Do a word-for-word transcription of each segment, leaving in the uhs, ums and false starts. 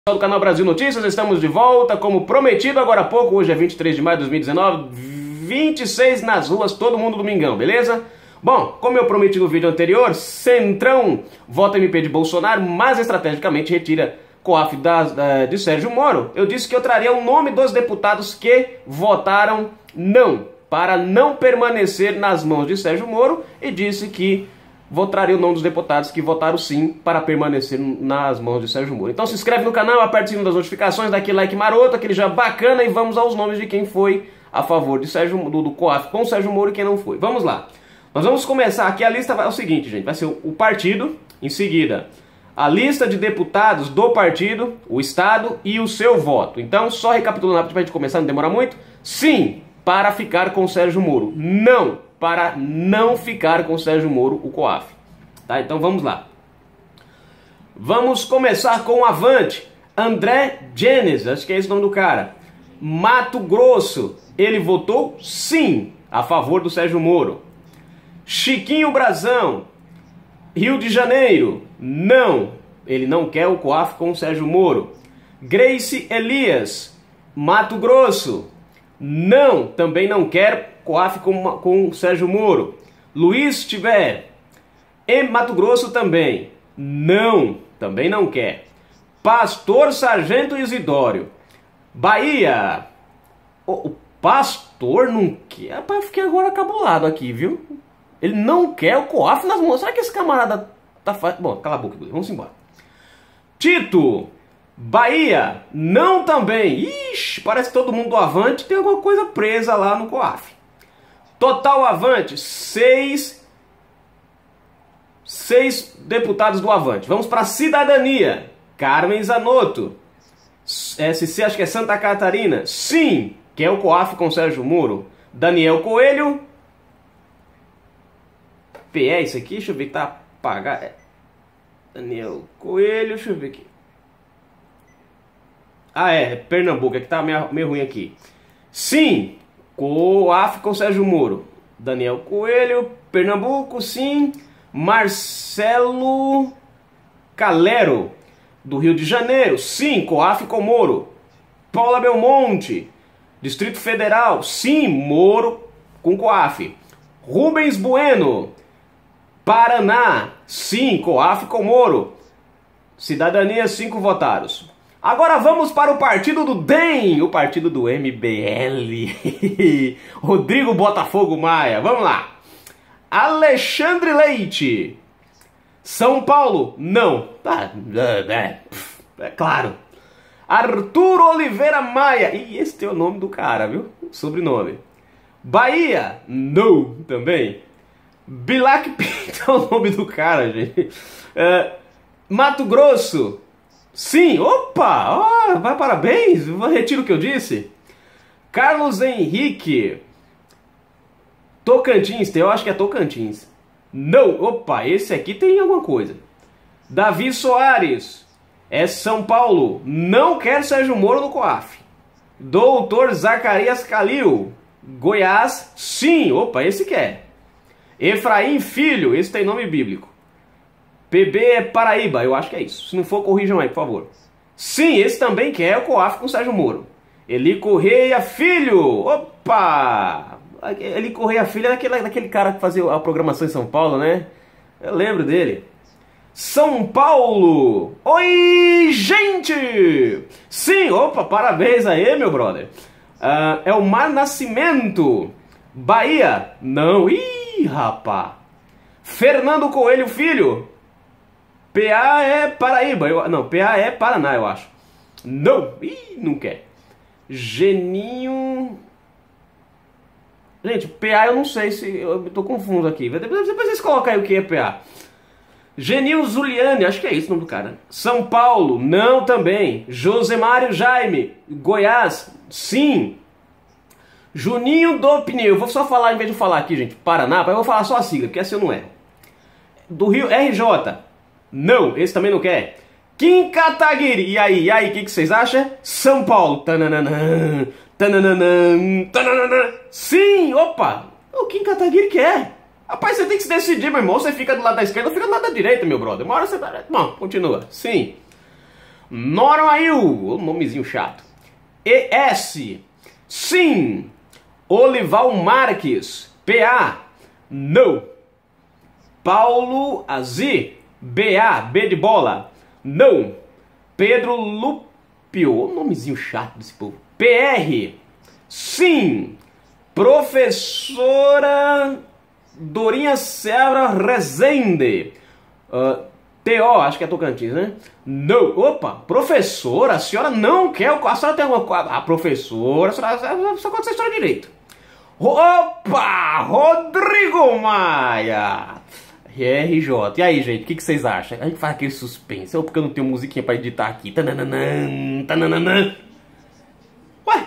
Do canal Brasil Notícias, estamos de volta, como prometido agora há pouco. Hoje é vinte e três de maio de dois mil e dezenove, vinte e seis nas ruas, todo mundo domingão, beleza? Bom, como eu prometi no vídeo anterior, Centrão vota M P de Bolsonaro, mas estrategicamente retira COAF da, da, de Sérgio Moro. Eu disse que eu traria o nome dos deputados que votaram não, para não permanecer nas mãos de Sérgio Moro, e disse que vou trazer o nome dos deputados que votaram sim para permanecer nas mãos de Sérgio Moro. Então se inscreve no canal, aperta o sininho das notificações, dá aquele like maroto, aquele já bacana, e vamos aos nomes de quem foi a favor de Sérgio, do, do COAF com Sérgio Moro e quem não foi. Vamos lá. Nós vamos começar aqui, a lista vai, é o seguinte, gente, vai ser o, o partido, em seguida a lista de deputados do partido, o estado e o seu voto. Então, só recapitulando rápido para a gente começar, não demora muito. Sim, para ficar com Sérgio Moro. Não, para não ficar com Sérgio Moro, o COAF. Tá? Então vamos lá. Vamos começar com o Avante. André Genes, acho que é esse o nome do cara. Mato Grosso, ele votou sim a favor do Sérgio Moro. Chiquinho Brazão, Rio de Janeiro, não, ele não quer o COAF com o Sérgio Moro. Grace Elias, Mato Grosso, não, também não quer COAF com, com o Sérgio Moro. Luiz Tiver, em Mato Grosso também, não, também não quer. Pastor Sargento Isidório, Bahia, o, o pastor não quer, rapaz, eu fiquei agora cabulado aqui, viu? Ele não quer o COAF nas mãos. Será que esse camarada tá fazendo? Bom, cala a boca, vamos embora. Tito, Bahia, não também. Ixi, parece que todo mundo do Avante tem alguma coisa presa lá no COAF. Total Avante, seis, seis deputados do Avante. Vamos para Cidadania. Carmen Zanotto, S C, acho que é Santa Catarina. Sim, quer o COAF com Sérgio Moro. Daniel Coelho. P é isso aqui? Deixa eu ver que tá apagado. É. Daniel Coelho, deixa eu ver aqui. Ah, é, é Pernambuco, é que tá meio, meio ruim aqui. Sim, COAF com Sérgio Moro. Daniel Coelho, Pernambuco, sim. Marcelo Calero, do Rio de Janeiro, sim, COAF com Moro. Paula Belmonte, Distrito Federal, sim, Moro com COAF. Rubens Bueno, Paraná, sim, COAF com Moro. Cidadania, cinco votados. Agora vamos para o partido do D E M, o partido do M B L. Rodrigo Botafogo Maia, vamos lá. Alexandre Leite, São Paulo, não. Ah, é, é claro. Arthur Oliveira Maia, e esse é o nome do cara, viu? Sobrenome. Bahia, não, também. Bilac Pinto é o nome do cara, gente. Uh, Mato Grosso, sim, opa, oh, vai, parabéns, retiro o que eu disse. Carlos Henrique, Tocantins, eu acho que é Tocantins. Não, opa, esse aqui tem alguma coisa. Davi Soares, é São Paulo, não quer Sérgio Moro no COAF. Doutor Zacarias Calil, Goiás, sim, opa, esse quer. Efraim Filho, esse tem nome bíblico. P B é Paraíba, eu acho que é isso. Se não for, corrijam aí, por favor. Sim, esse também quer o COAF com Sérgio Moro. Eli Correia Filho, opa! Eli Correia Filho é daquele, daquele cara que fazia a programação em São Paulo, né? Eu lembro dele. São Paulo, oi, gente! Sim, opa, parabéns aí, meu brother. Uh, é o Mar Nascimento, Bahia, não, ih, rapá. Fernando Coelho Filho, P A é Paraíba, eu, não, P A é Paraná, eu acho. Não, ih, não quer. Geninho... Gente, P A eu não sei se... Eu tô confuso aqui. Depois vocês colocam aí o que é P A. Genil Zuliani, acho que é isso o nome do cara. São Paulo, não também. Josemário Jaime, Goiás, sim. Juninho do Pneu, vou só falar, em vez de falar aqui, gente, Paraná, eu vou falar só a sigla, porque assim eu não erro. Do Rio, R J, não, esse também não quer. Kim Kataguiri, e aí, e aí, o que, que vocês acham? São Paulo, tananana, tananana, tananana. Sim, opa, o Kim Kataguiri quer. Rapaz, você tem que se decidir, meu irmão. Você fica do lado da esquerda ou fica do lado da direita, meu brother. Uma hora você... Bom, continua. Sim. Norail, o nomezinho chato. E S, sim. Olival Marques, P A, não. Paulo Azi, B A, B de bola, não. Pedro Lupio, o nomezinho chato desse povo. P R, sim. Professora Dorinha Serra Rezende, uh, T O, acho que é Tocantins, né? Não. Opa, professora, a senhora não quer. A senhora tem alguma coisa. A professora, a senhora só conta essa história direito. Opa, Rodrigo Maia, R J. E aí, gente, o que, que vocês acham? A gente faz aquele suspense. Ou porque eu não tenho musiquinha pra editar aqui. Tananã, tananã. Ué?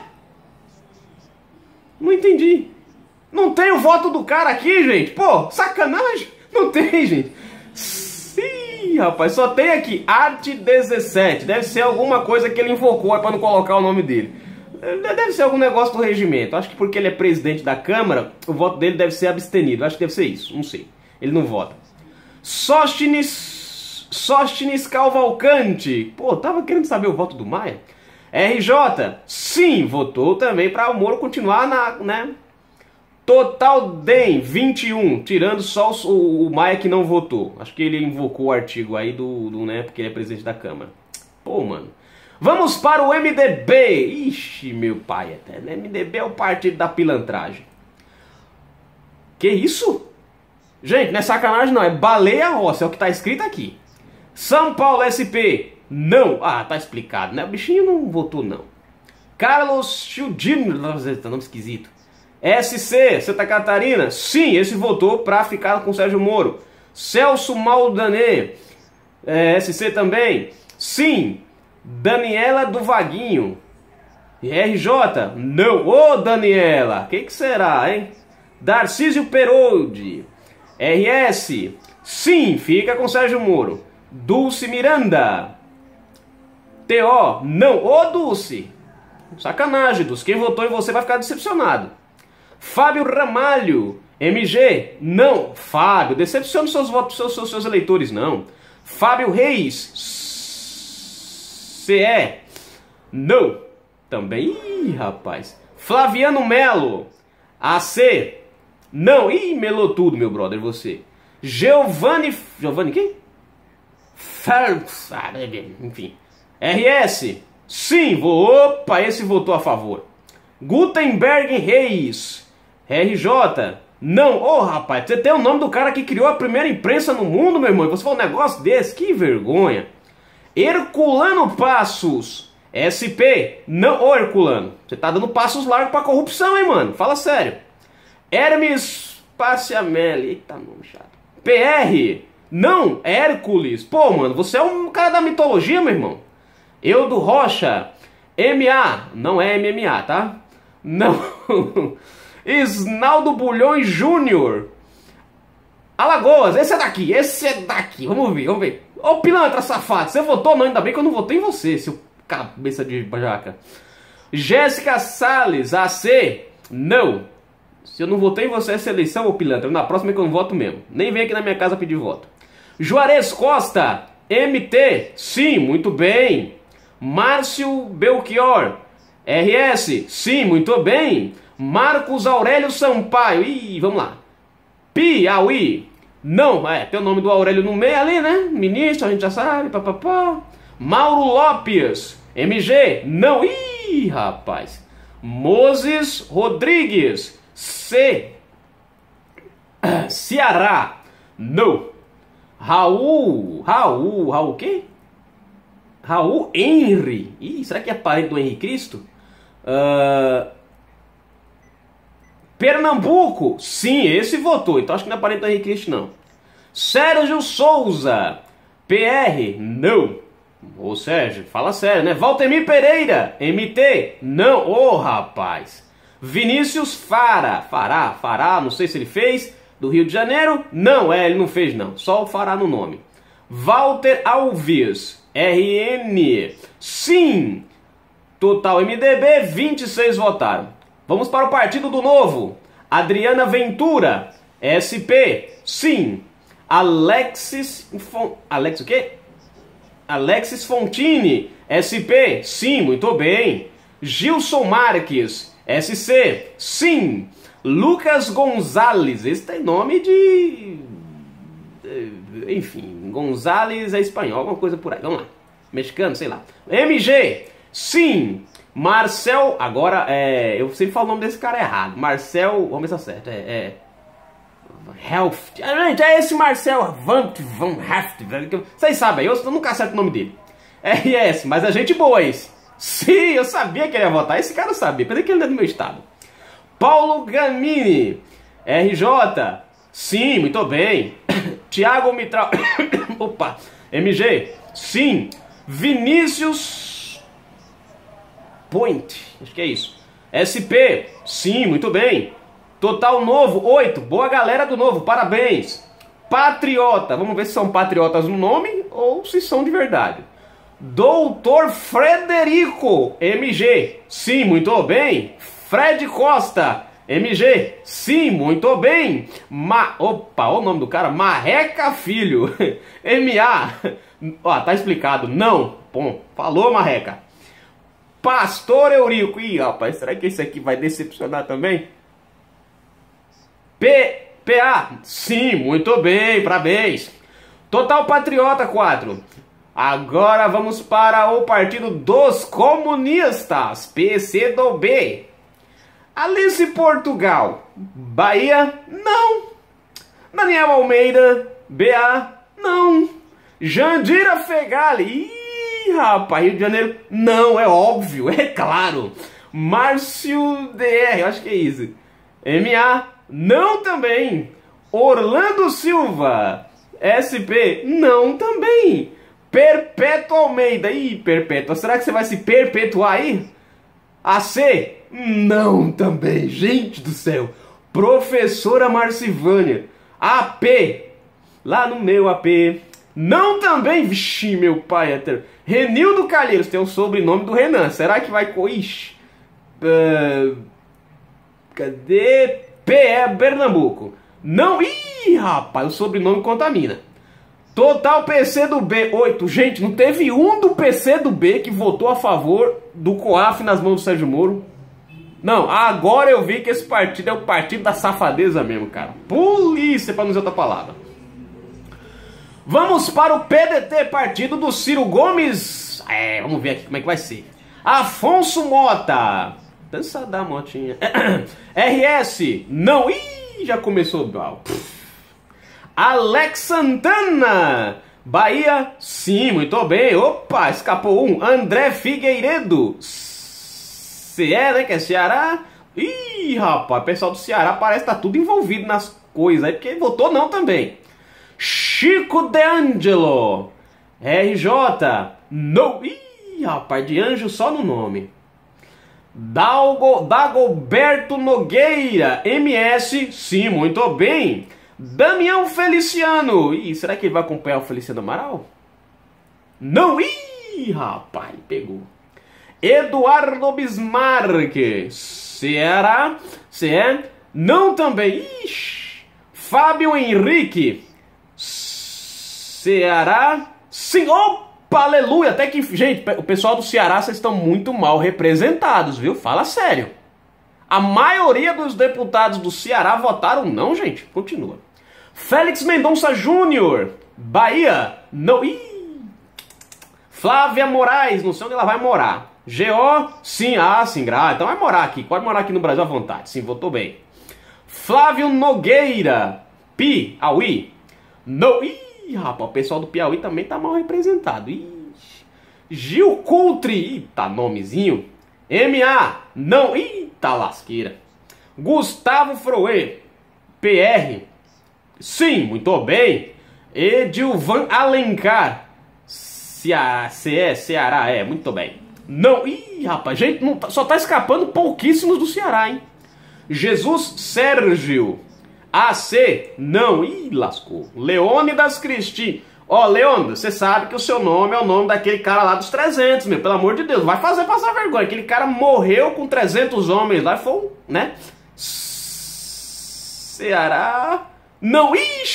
Não entendi. Não tem o voto do cara aqui, gente. Pô, sacanagem. Não tem, gente. Ih, rapaz, só tem aqui Arte dezessete. Deve ser alguma coisa que ele invocou para não colocar o nome dele. Deve ser algum negócio do regimento. Acho que porque ele é presidente da Câmara, o voto dele deve ser abstenido. Acho que deve ser isso, não sei. Ele não vota. Sóstenes, Sóstenes Cavalcante. Pô, tava querendo saber o voto do Maia. R J, sim, votou também para o Moro continuar na, né? Total Dem, vinte e um, tirando só o, o Maia que não votou. Acho que ele invocou o artigo aí do, do, né, porque ele é presidente da Câmara. Pô, mano. Vamos para o M D B. Ixi, meu pai, até. M D B é o partido da pilantragem. Que isso? Gente, não é sacanagem não, é baleia roça, é o que tá escrito aqui. São Paulo S P, não. Ah, tá explicado, né? O bichinho não votou, não. Carlos Childino, nome esquisito. S C, Santa Catarina, sim, esse votou para ficar com o Sérgio Moro. Celso Maldanê, é, S C também, sim. Daniela do Vaguinho, R J, não. Ô, Daniela, o que, que será, hein? Darcísio Peroldi, R S, sim, fica com Sérgio Moro. Dulce Miranda, T O, não. Ô, Dulce, sacanagem, Dulce, quem votou em você vai ficar decepcionado. Fábio Ramalho, M G, não. Fábio, decepciona os seus votos, seus, seus, seus eleitores, não. Fábio Reis, C E, não. Também, ih, rapaz. Flaviano Melo, A C, não. Ih, melou tudo, meu brother, você. Giovanni, Giovanni quem? Phelps, ah, enfim. R S, sim, opa, esse votou a favor. Gutenberg Reis, R J, não. Ô, oh, rapaz, você tem o nome do cara que criou a primeira imprensa no mundo, meu irmão, e você falou um negócio desse, que vergonha. Herculano Passos, S P, não. Ô, Herculano, você tá dando passos largos pra corrupção, hein, mano, fala sério. Hermes Paciamelli, eita nome chato. P R, não. Hércules, pô, mano, você é um cara da mitologia, meu irmão. Eudo Rocha, M A, não é M M A, tá? Não. Isnaldo Bulhões Júnior, Alagoas, esse é daqui, esse é daqui, vamos ver, vamos ver. Ô, pilantra safado, você votou não? Ainda bem que eu não votei em você, seu cabeça de jaca. Jéssica Salles, A C, não. Se eu não votei em você essa eleição, ô pilantra, na próxima é que eu não voto mesmo. Nem vem aqui na minha casa pedir voto. Juarez Costa, M T, sim, muito bem. Márcio Belchior, R S, sim, muito bem. Marcos Aurélio Sampaio, ih, vamos lá. Piauí, não, é, tem o nome do Aurélio no meio ali, né? Ministro, a gente já sabe, papapá. Mauro Lopes, M G, não, ih, rapaz. Moses Rodrigues, C. Ceará, não. Raul, Raul, Raul o quê? Raul Henry, ih, será que é parente do Henrique Cristo? Uh... Pernambuco, sim, esse votou, então acho que não é parente do Henrique Cristo, não. Sérgio Souza, P R, não. Ô Sérgio, fala sério, né? Valtemir Pereira, M T, não. Ô rapaz. Vinícius Fara, Fará, Fará, não sei se ele fez, do Rio de Janeiro, não, é, ele não fez não, só o Fará no nome. Walter Alves, R N, sim. Total M D B, vinte e seis votaram. Vamos para o Partido do Novo. Adriana Ventura, S P, sim. Alexis... Alex o quê? Alexis Fontini, S P, sim, muito bem. Gilson Marques, S C, sim. Lucas Gonzalez, esse tem nome de... enfim, Gonzalez é espanhol, alguma coisa por aí, vamos lá. Mexicano, sei lá. M G, sim. Marcel, agora, é, eu sempre falo o nome desse cara errado. Marcel, vamos ver se tá certo, é... é Health, gente, é esse Marcel Van Van Haft, vocês sabem, eu nunca acerto o nome dele. R S, mas é gente boa esse. Sim, eu sabia que ele ia votar, esse cara eu sabia, pensei que ele é do meu estado. Paulo Gamini, R J, sim, muito bem. Thiago Mitral, opa, M G, sim. Vinícius Point, acho que é isso. S P, sim, muito bem. Total Novo, oito. Boa galera do Novo, parabéns. Patriota, vamos ver se são patriotas no nome ou se são de verdade. Doutor Frederico, M G, sim, muito bem. Fred Costa, M G, sim, muito bem. Ma... Opa, olha o nome do cara, Marreca Filho, M A, ó, tá explicado, não. Bom, falou Marreca. Pastor Eurico, ih, rapaz, será que esse aqui vai decepcionar também? P, PA, sim, muito bem, parabéns. Total Patriota, quatro. Agora vamos para o Partido dos Comunistas, P C do B. Alice Portugal, Bahia, não. Daniel Almeida, B A, não. Jandira Fegali, ih, rapaz, Rio de Janeiro, não, é óbvio, é claro. Márcio D R, acho que é isso. M A, não também. Orlando Silva, S P, não também. Perpétua Almeida, ih, Perpétua, será que você vai se perpetuar aí? A C, não também, gente do céu. Professora Marcivânia, A P, lá no meu A P, não também, vixi, meu pai hétero. Renildo Calheiros, tem o sobrenome do Renan, será que vai... Ixi, uh, cadê... P E Pernambuco. Não, ih, rapaz, o sobrenome contamina. Total P C do B, oito. Gente, não teve um do P C do B que votou a favor do COAF nas mãos do Sérgio Moro. Não, agora eu vi que esse partido é o partido da safadeza mesmo, cara. Polícia, pra não usar outra palavra. Vamos para o P D T, partido do Ciro Gomes. É, vamos ver aqui como é que vai ser. Afonso Mota. Dança da motinha. R S, não. Ih, já começou. Alex Santana, Bahia, sim, muito bem. Opa, escapou um. André Figueiredo, C E, né, que é Ceará. Ih, rapaz, o pessoal do Ceará parece que tá tudo envolvido nas coisas aí, porque votou não também. Chico De Angelo, R J, não. Ih, rapaz, de anjo só no nome. Dalgo, Dagoberto Nogueira, M S, sim, muito bem. Damião Feliciano, ih, será que ele vai acompanhar o Feliciano Amaral? Não, ih, rapaz, pegou. Eduardo Bismarck, Ceará, C E, não também, ixi. Fábio Henrique, Ceará, sim, opa! Aleluia, até que, gente, o pessoal do Ceará, vocês estão muito mal representados, viu? Fala sério. A maioria dos deputados do Ceará votaram não, gente. Continua. Félix Mendonça Júnior, Bahia, não. Ih. Flávia Moraes, não sei onde ela vai morar. G O, sim, ah, sim, ah, então vai morar aqui, pode morar aqui no Brasil à vontade, sim, votou bem. Flávio Nogueira, Piauí, não. Ih. Ih, rapaz, o pessoal do Piauí também tá mal representado. Ih. Gil Coutri, ih, tá nomezinho. M A, não, ih, tá lasqueira. Gustavo Froê, P R, sim, muito bem. Edilvan Alencar, Ceará, C E, Ceará, é, muito bem. Não, ih, rapaz, gente, não, só tá escapando pouquíssimos do Ceará, hein. Jesus Sérgio, A C, não, ih, lascou. Leônidas Cristi, ó, Leônidas, você sabe que o seu nome é o nome daquele cara lá dos trezentos, meu, pelo amor de Deus, vai fazer passar vergonha, aquele cara morreu com trezentos homens lá, foi, né, Ceará, não, ixi,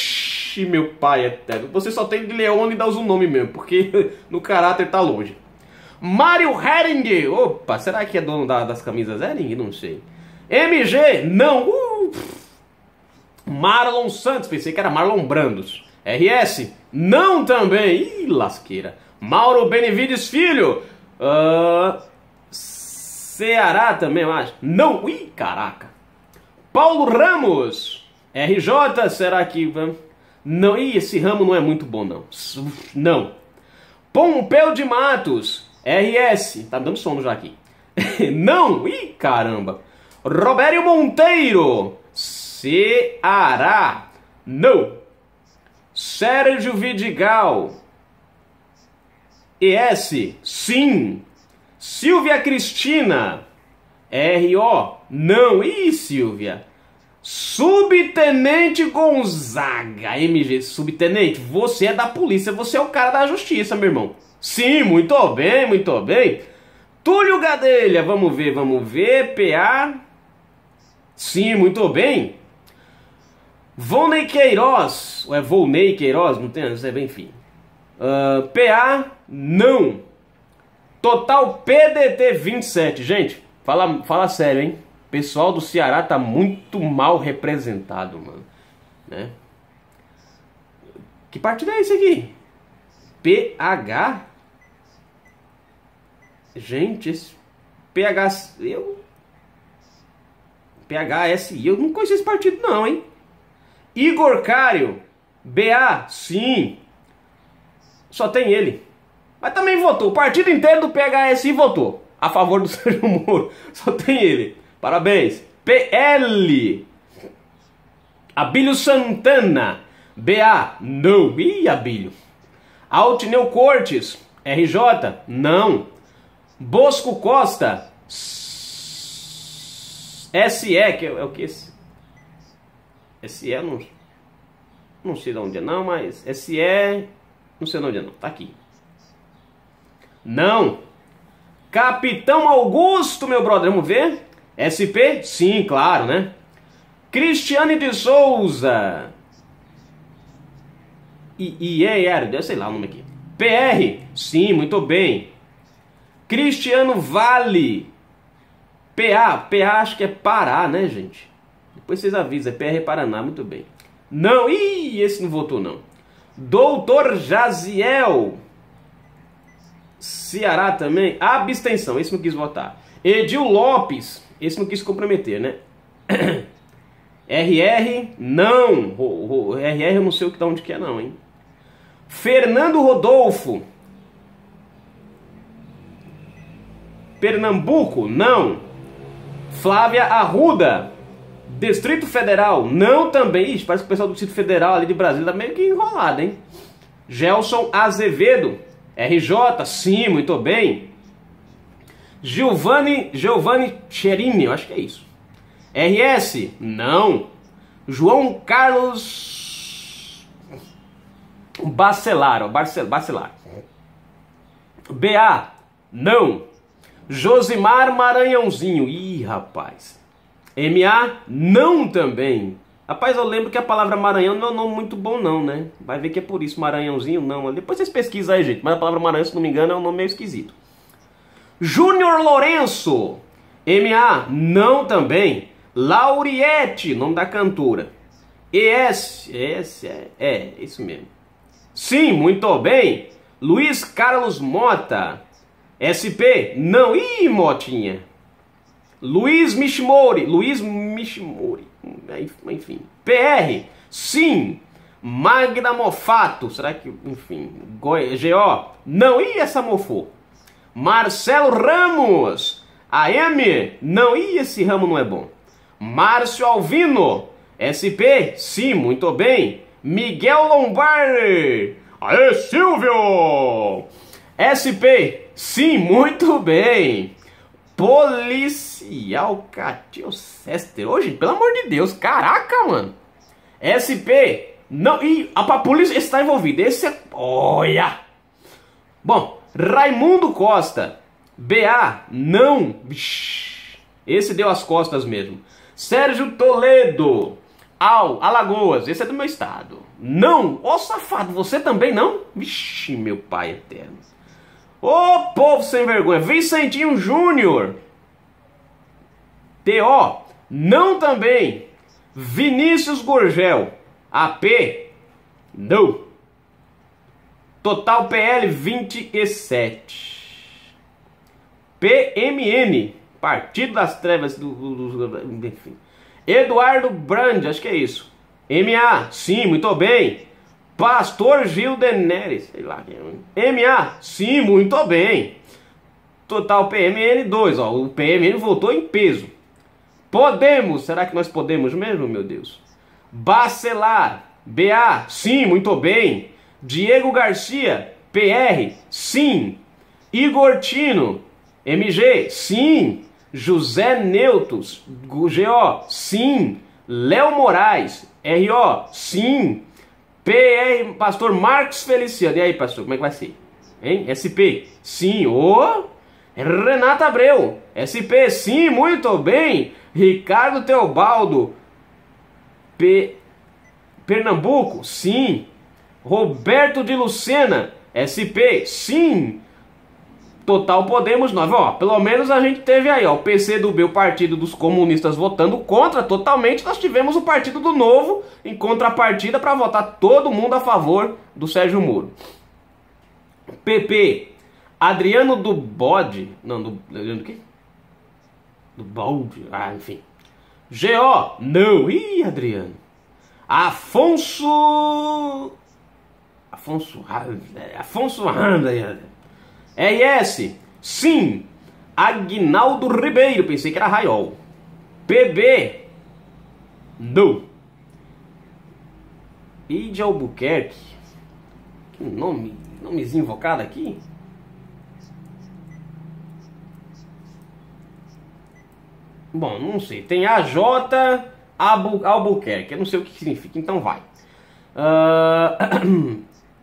Ixi, meu pai eterno. Você só tem de Leônidas o nome mesmo, porque no caráter tá longe. Mário Hering. Opa, será que é dono da, das camisas Hering? Não sei. M G, não. Uh. Marlon Santos, pensei que era Marlon Brandos. R S, não também. Ih, lasqueira. Mauro Benevides Filho. Uh, Ceará também, eu acho. Não. Ih, caraca. Paulo Ramos. R J, será que... Não, ih, esse ramo não é muito bom, não. Não. Pompeu de Matos. R S. Tá me dando sono já aqui. Não. Ih, caramba. Robério Monteiro. Ceará. Não. Sérgio Vidigal. E S. Sim. Silvia Cristina. R O. Não. Ih, Silvia. Subtenente Gonzaga. M G. Subtenente, você é da polícia, você é o cara da justiça, meu irmão. Sim, muito bem, muito bem. Túlio Gadelha, vamos ver, vamos ver. P A. Sim, muito bem. Volney Queiroz. Ou é Volney Queiroz? Não tem, não sei bem, enfim. Uh, P A, não. Total P D T vinte e sete. Gente, fala, fala sério, hein? O pessoal do Ceará tá muito mal representado, mano. Né? Que partido é esse aqui? P H? Gente, esse P H... Eu... P H S I, eu não conheço esse partido não, hein? Igor Cário. B A, sim. Só tem ele. Mas também votou. O partido inteiro do P H S I votou a favor do Sérgio Moro. Só tem ele. Parabéns. P L. Abílio Santana. B A, não. Ih, Abílio. Altineu Cortes. R J, não. Bosco Costa. S E, que é o que esse? S E, não, não sei de onde é não, mas S E, não sei de onde é não, tá aqui. Não. Capitão Augusto, meu brother, vamos ver. S P, sim, claro, né? Cristiane de Souza. I E R, sei lá o nome aqui. P R, sim, muito bem. Cristiano Vale. P A, P A acho que é Pará, né, gente? Depois vocês avisam, é P R Paraná, muito bem. Não, ih, esse não votou não. Doutor Jaziel. Ceará também. Abstenção, esse não quis votar. Edil Lopes, esse não quis comprometer, né? R R, não. O, o, R R eu não sei o que, de onde que é não, hein? Fernando Rodolfo. Pernambuco, não. Flávia Arruda. Distrito Federal, não também. Ixi, parece que o pessoal do Distrito Federal ali de Brasília tá meio que enrolado, hein? Gelson Azevedo. R J, sim, muito bem. Giovanni, Giovanni Cherini, eu acho que é isso. R S, não. João Carlos Bacelar, ó, Bacelar. B A, não. Josimar Maranhãozinho, ih, rapaz. M A, não também. Rapaz, eu lembro que a palavra Maranhão não é um nome muito bom não, né? Vai ver que é por isso, Maranhãozinho não. Depois vocês pesquisam aí, gente. Mas a palavra Maranhão, se não me engano, é um nome meio esquisito. Júnior Lourenço. M A, não também. Lauriette, nome da cantora. E S, S, é, é, isso mesmo. Sim, muito bem. Luiz Carlos Mota. S P, não. Ih, Motinha. Luiz Mishimori. Luiz Mishimori. Enfim. P R, sim. Magda Mofato. Será que, enfim. G O, não. Ih, essa mofou. Marcelo Ramos. A M, não. Ih, esse ramo não é bom. Márcio Alvino. S P, sim, muito bem. Miguel Lombardi. Aê, Silvio. S P, sim, muito bem. Policial Catil Sester. Hoje, pelo amor de Deus, caraca, mano. S P, não. Ih, a polícia está envolvida. Esse é. Olha. Bom, Raimundo Costa. B A, não. Esse deu as costas mesmo. Sérgio Toledo. Al, Alagoas. Esse é do meu estado. Não. Ô safado, você também não? Vixe, meu pai eterno. Ô povo sem vergonha. Vicentinho Júnior. T O. Não também. Vinícius Gurgel. A P. Não. Total P L vinte e sete. P M N. Partido das Trevas. Do, do, do, enfim. Eduardo Brand. Acho que é isso. M A. Sim, muito bem. Pastor Gil Deneres. Sei lá. M A. Sim, muito bem. Total P M N dois. Ó, o P M N voltou em peso. Podemos. Será que nós podemos mesmo, meu Deus? Bacelar. B A. Sim, muito bem. Diego Garcia. P R. Sim. Igor Tino. M G. Sim. José Neutos. G O. Sim. Léo Moraes. R O. Sim. P R. Pastor Marcos Feliciano. E aí, pastor, como é que vai ser? Hein? S P. Sim. Ô. Renata Abreu. S P. Sim, muito bem. Ricardo Teobaldo. P... Pernambuco. Sim. Roberto de Lucena. S P. Sim. Total Podemos nove. Ó, pelo menos a gente teve aí, ó, o P C do B, o Partido dos Comunistas, votando contra totalmente. Nós tivemos o Partido do Novo em contrapartida para votar todo mundo a favor do Sérgio Moro. P P. Adriano do Bode. Não, do... Adriano do quê? Do Bode. Ah, enfim. G O. Não. Ih, Adriano. Afonso... Afonso... Afonso... R S. Sim. Aguinaldo Ribeiro. Pensei que era Raiol. P B. Não. E de Albuquerque. Que nome... Nomezinho invocado aqui. Bom, não sei. Tem A J Albu, Albuquerque. Eu não sei o que significa, então vai. Uh...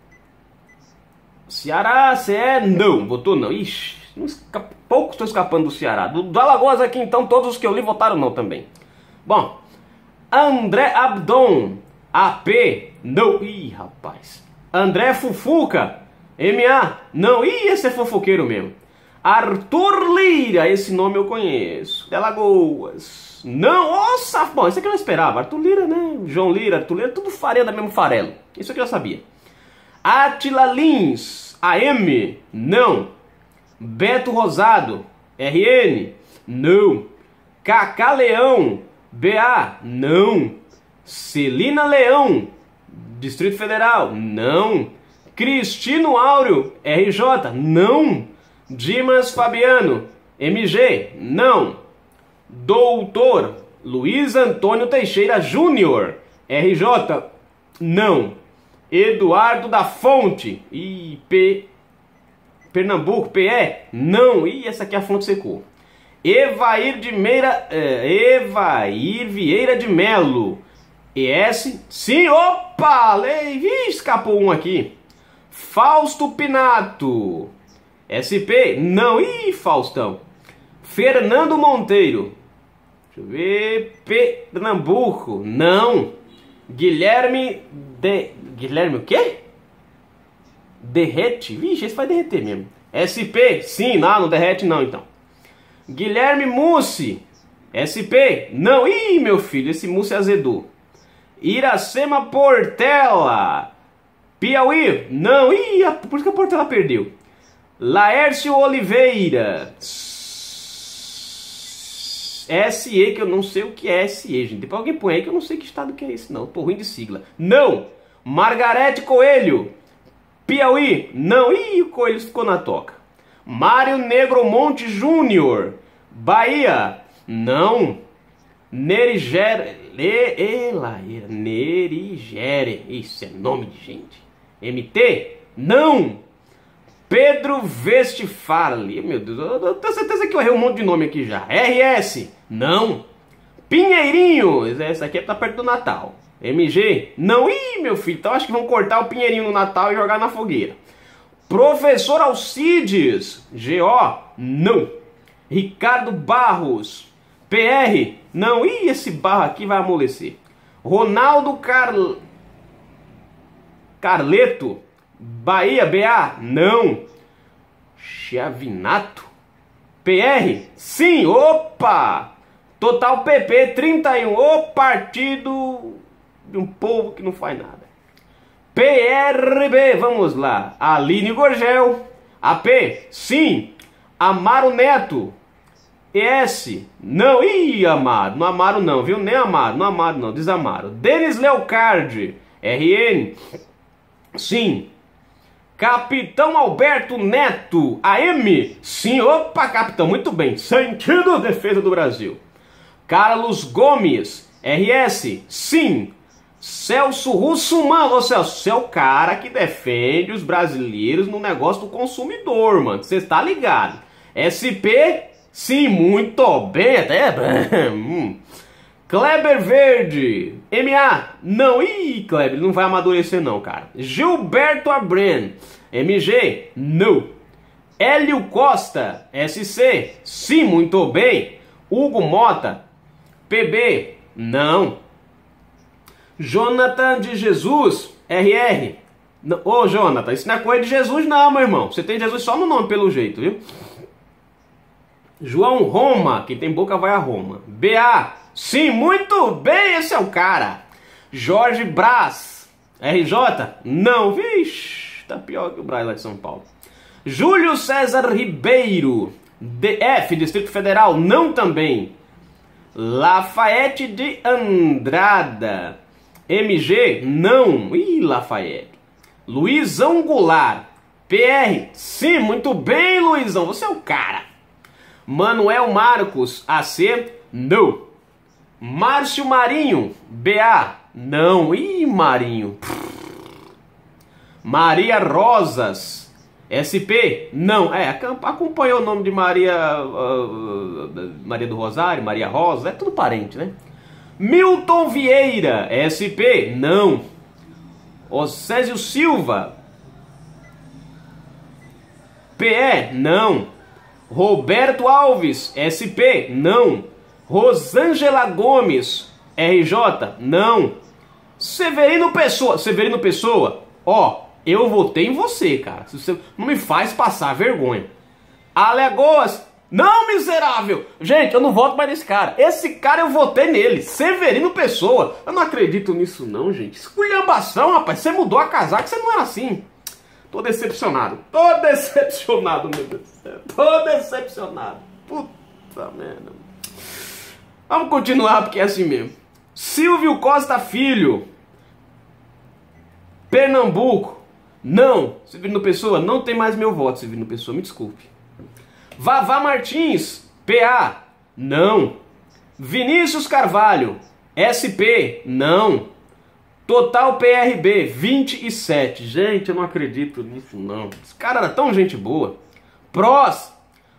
Ceará, C E, não. Votou não. Ixi, esca... poucos estão escapando do Ceará. Do, do Alagoas aqui, então, todos os que eu li votaram não também. Bom. André Abdon. A P, não. Ih, rapaz. André Fufuca. M A, não. Ih, esse é fofoqueiro mesmo. Arthur Lira, esse nome eu conheço. De Alagoas. Não, nossa, bom, isso aqui eu não esperava. Arthur Lira, né? João Lira, Arthur Lira, tudo farinha da mesmo farelo. Isso aqui eu já sabia. Atila Lins, A M, não. Beto Rosado, R N, não. Cacá Leão, B A, não. Celina Leão, Distrito Federal, não. Cristino Áureo, R J, não. Dimas Fabiano, M G, não. Doutor Luiz Antônio Teixeira Júnior, R J, não. Eduardo da Fonte, I P, Pernambuco, P E, não. Ih, essa aqui a fonte secou. Evair de Meira, é, Evair Vieira de Melo, E S, sim, opa, lei, ih, escapou um aqui. Fausto Pinato, S P, não. Ih, Faustão. Fernando Monteiro, deixa eu ver, Pernambuco, não. Guilherme de... Guilherme o quê? Derrete? Vixe, esse vai derreter mesmo. S P, sim, não, não derrete não, então. Guilherme Mussi, S P, não. Ih, meu filho, esse Mussi azedou. Iracema Portela, Piauí, não. Ih, por isso que a Portela perdeu. Laércio Oliveira, S E, que eu não sei o que é S E, gente. Depois alguém põe aí que eu não sei que estado que é esse, não. Tô ruim de sigla. Não. Margarete Coelho, Piauí, não. Ih, o Coelho ficou na toca. Mário Negromonte Júnior, Bahia, não. Nerigere, Elaíra, Nerigere, isso é nome de gente. M T, não. Pedro Vestifarli, meu Deus, eu tenho certeza que eu errei um monte de nome aqui já. R S, não. Pinheirinho, essa aqui é tá perto do Natal. M G, não. Ih, meu filho, então acho que vão cortar o Pinheirinho no Natal e jogar na fogueira. Professor Alcides, G O, não. Ricardo Barros, P R, não. Ih, esse barro aqui vai amolecer. Ronaldo Carl... Carleto. Bahia, B A, não. Chiavinato. P R, sim, opa. Total P P, trinta e um, o partido de um povo que não faz nada. P R B, vamos lá. Aline Gorgel. A P, sim. Amaro Neto. E S, não. Ih, Amaro, não Amaro não, viu? Nem Amaro, não Amaro não, desamaro. Denis Leocard. R N, sim. Capitão Alberto Neto. A M, sim. Opa, capitão, muito bem. Sentido defesa do Brasil. Carlos Gomes. R S, sim. Celso Russomano. Ô Celso, você é o cara que defende os brasileiros no negócio do consumidor, mano. Você está ligado. S P, sim, muito bem, até. hum. Kleber Verde. M A, não. Ih, Kleber, não vai amadurecer não, cara. Gilberto Abren. M G, não. Hélio Costa. S C, sim, muito bem. Hugo Mota. P B, não. Jonathan de Jesus. R R. Ô, oh, Jonathan, isso não é coisa de Jesus não, meu irmão. Você tem Jesus só no nome, pelo jeito, viu? João Roma. Quem tem boca vai a Roma. B A, sim, muito bem, esse é o cara. Jorge Brás. R J, não. Vixe, tá pior que o Brás lá de São Paulo. Júlio César Ribeiro. D F, Distrito Federal, não também. Lafayette de Andrada. M G, não. Ih, Lafayette. Luizão Goulart. P R, sim, muito bem, Luizão, você é o cara. Manuel Marcos. A C, não. Márcio Marinho. B A, não. Ih, Marinho. Maria Rosas. S P, não. É, acompanhou o nome de Maria uh, Maria do Rosário, Maria Rosa, é tudo parente, né? Milton Vieira. S P, não. Océsio Silva. P E, não. Roberto Alves. S P, não. Rosângela Gomes. R J, não. Severino Pessoa. Severino Pessoa, ó, eu votei em você, cara. Você não me faz passar vergonha. Alagoas, não, miserável. Gente, eu não voto mais nesse cara. Esse cara eu votei nele. Severino Pessoa. Eu não acredito nisso não, gente. Esculhambação, rapaz. Você mudou a casaca, você não era assim. Tô decepcionado. Tô decepcionado, meu Deus do céu. Tô decepcionado. Puta merda. Vamos continuar, porque é assim mesmo. Silvio Costa Filho. Pernambuco. Não. Severino Pessoa, não tem mais meu voto, Severino Pessoa, me desculpe. Vavá Martins. P A. Não. Vinícius Carvalho. S P. Não. Total P R B. vinte e sete. Gente, eu não acredito nisso, não. Esse cara era tão gente boa. Prós.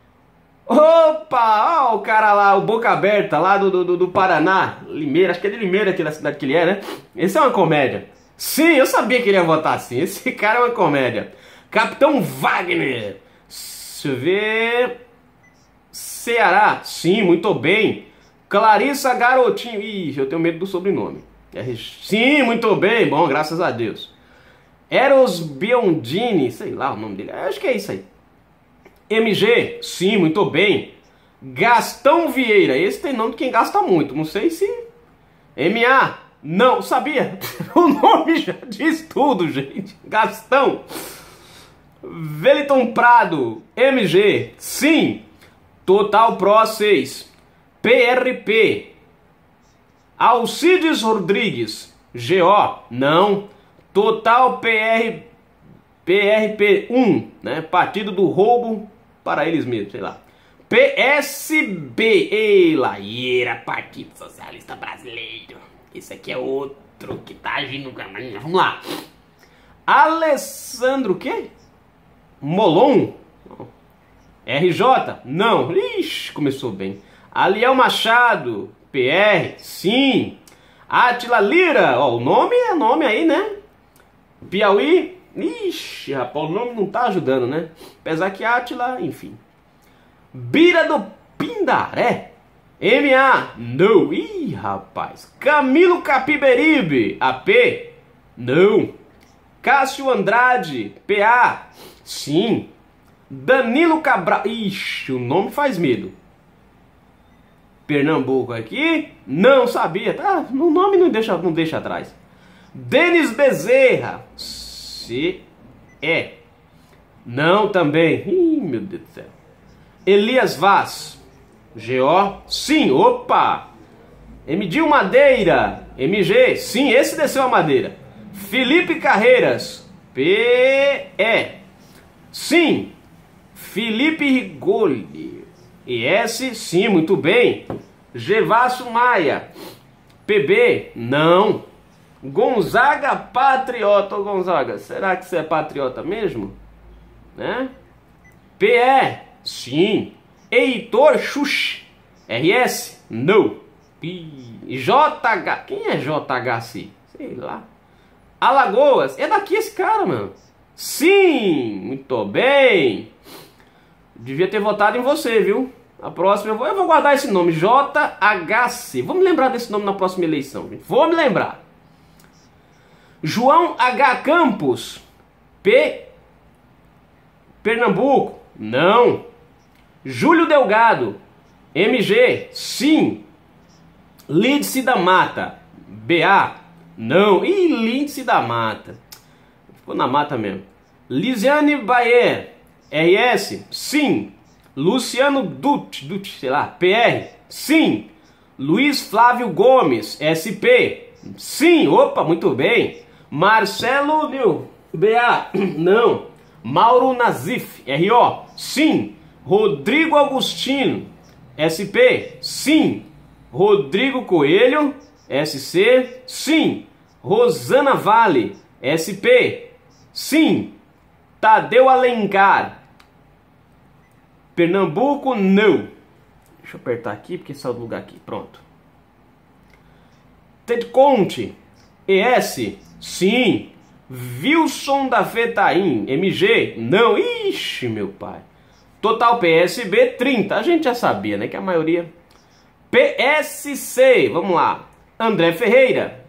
Opa, ó, o cara lá, o Boca Aberta, lá do, do, do Paraná, Limeira, acho que é de Limeira, aqui da cidade que ele é, né? Esse é uma comédia. Sim, eu sabia que ele ia votar assim, esse cara é uma comédia. Capitão Wagner. Deixa eu ver. Ceará, sim, muito bem. Clarissa Garotinho, ih, eu tenho medo do sobrenome. Sim, muito bem, bom, graças a Deus. Eros Biondini, sei lá o nome dele, acho que é isso aí. M G, sim, muito bem. Gastão Vieira, esse tem nome de quem gasta muito, não sei se... M A, não, sabia? O nome já diz tudo, gente. Gastão. Wellington Prado, M G, sim. Total Pro seis. P R P. Alcides Rodrigues, G O, não. Total P R, P R P um, né? Partido do Roubo para eles mesmos, sei lá. P S B, ei, Laieira, Partido Socialista Brasileiro. Esse aqui é outro que tá agindo. Vamos lá. Alessandro, o quê? Molon? R J? Não. Ixi, começou bem. Aliel Machado, P R? Sim. Átila Lira, ó, o nome é nome aí, né? Piauí? Ixi, rapaz, o nome não tá ajudando, né? Apesar que Átila, enfim. Bira do Pindaré? M A? Não. Ih, rapaz. Camilo Capiberibe? A P? Não. Cássio Andrade, P A, sim. Danilo Cabral, ixi, o nome faz medo. Pernambuco aqui, não sabia, tá? No nome não deixa, não deixa atrás. Denis Bezerra, C E, não também, ih, meu Deus do céu. Elias Vaz, G O, sim, opa. Emidil Madeira, M G, sim, esse desceu a madeira. Felipe Carreiras, P E, sim. Felipe Rigoli, E S, sim, muito bem. Gervásio Maia, P B, não. Gonzaga Patriota, ô Gonzaga, será que você é patriota mesmo? Né? P E, sim. Heitor Xuxa, R S, não. J H, quem é J H C? Sei lá. Alagoas, é daqui esse cara, mano. Sim, muito bem. Devia ter votado em você, viu? A próxima eu vou, eu vou guardar esse nome, J H C. Vamos lembrar desse nome na próxima eleição, gente. Vou me lembrar. João H. Campos, P. Pernambuco, não. Júlio Delgado, M G, sim. Lídice da Mata, B A, não. Ih, Lídice da Mata. Ficou na mata mesmo. Lisiane Bayer, R S, sim. Luciano Dut, Dut, sei lá, P R, sim. Luiz Flávio Gomes, S P, sim. Opa, muito bem. Marcelo Nil, B A, não. Mauro Nazif, R O, sim. Rodrigo Agostino, S P, sim. Rodrigo Coelho, S C, sim. Rosana Vale, S P, sim. Tadeu Alencar, Pernambuco, não. Deixa eu apertar aqui, porque saiu do lugar aqui, pronto. Ted Conte, E S, sim. Wilson da Fetaim, M G, não. Ixi, meu pai. Total P S B, trinta. A gente já sabia, né, que a maioria... P S C, vamos lá. André Ferreira.